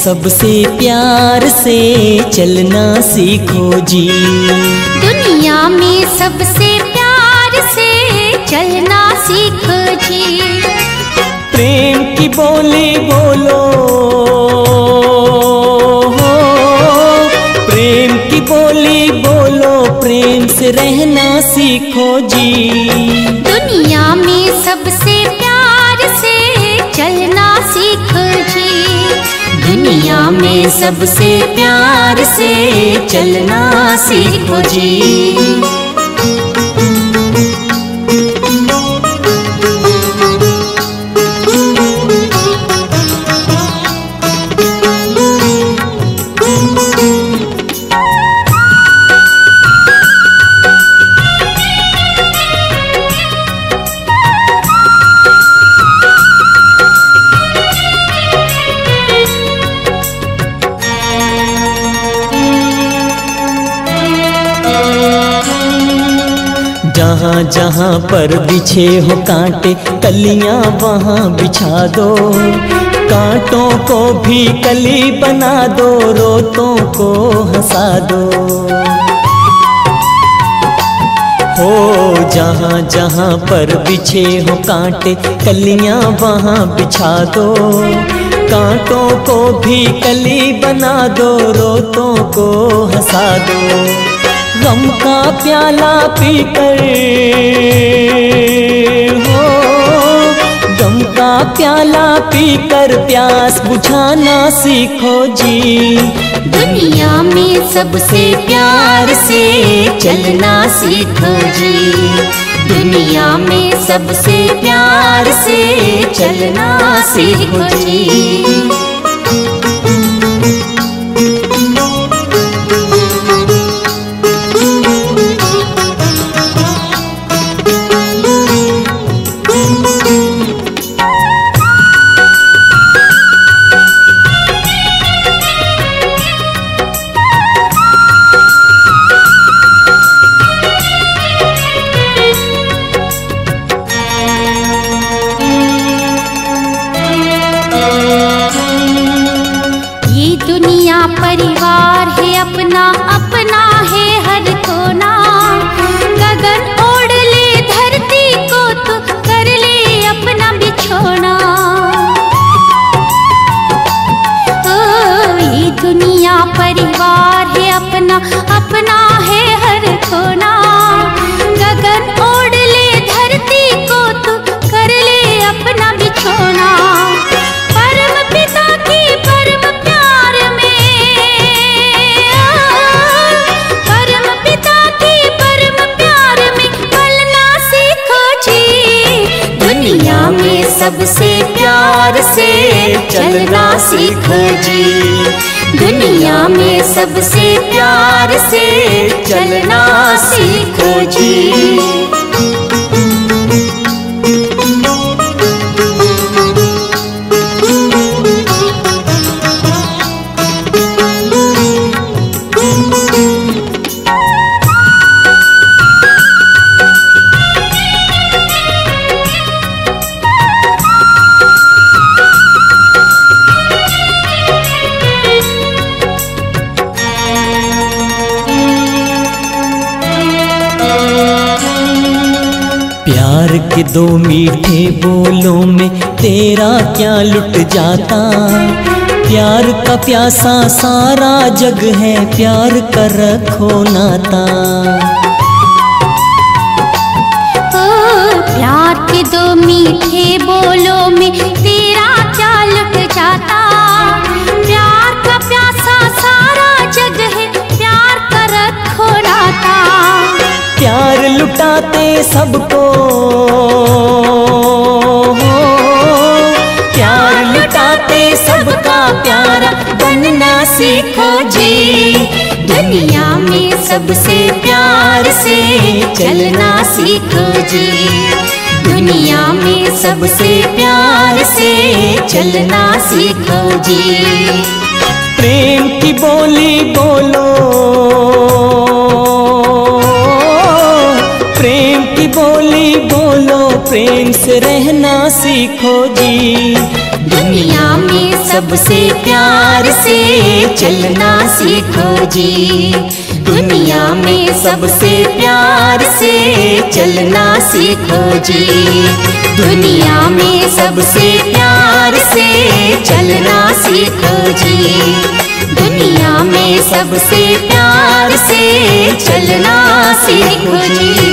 सबसे प्यार से चलना सीखो जी। दुनिया में सबसे प्यार से चलना सीखो जी। प्रेम की बोली बोलो, प्रेम की बोली बोलो, प्रेम से रहना सीखो जी। दुनिया में सबसे प्यार से चलना सीखो जी। दुनिया में सबसे प्यार से चलना सीखो जी। जहाँ जहाँ पर बिछे हो कांटे कलियाँ वहाँ बिछा दो, कांटों को भी कली बना दो, रोतों को हंसा दो। हो जहाँ जहाँ पर बिछे हो कांटे कलियाँ वहाँ बिछा दो, कांटों को भी कली बना दो, रोतों को हंसा दो। गम का प्याला पीकर हो, गम का प्याला पीकर प्यास बुझाना सीखो जी। दुनिया में सबसे प्यार से चलना सीखो जी। दुनिया में सबसे प्यार से चलना सीखो जी। दुनिया परिवार है अपना, अपना है हर कोना। गगन ओढ़ ले धरती को तो कर ले अपना बिछोना। ओ ये दुनिया परिवार है अपना, अपना है हर कोना। गगन ओढ़ ले धरती को तो कर ले अपना बिछोना। परम पिता की परम प्यार में, परम पिता की परम प्यार में पलना सीखो जी। दुनिया में सबसे प्यार से चलना सीखो जी। दुनिया में सबसे प्यार से चलना सीखो जी। प्यार के दो मीठे बोलों में तेरा क्या लुट जाता। प्यार का प्यासा सारा जग है, प्यार का रखो नाता। प्यार के दो मीठे बोलों में तेरा क्या लुट जाता। प्यार का प्यासा सारा जग है, प्यार का रखो नाता। प्यार लुटाते सबको, प्यार लुटाते सबका प्यारा बनना सीखो जी। दुनिया में सबसे प्यार से चलना सीखो जी। दुनिया में सबसे प्यार से चलना सीखो जी। प्रेम की बोली बोलो, प्रेम की बोली बोलो, प्रेम से रहना सीखो जी। दुनिया में सबसे प्यार से चलना सीखो जी। दुनिया में सबसे प्यार से चलना सीखो जी। दुनिया में सबसे प्यार से चलना सीखो जी। दुनिया में सबसे प्यार से चलना सीखो जी।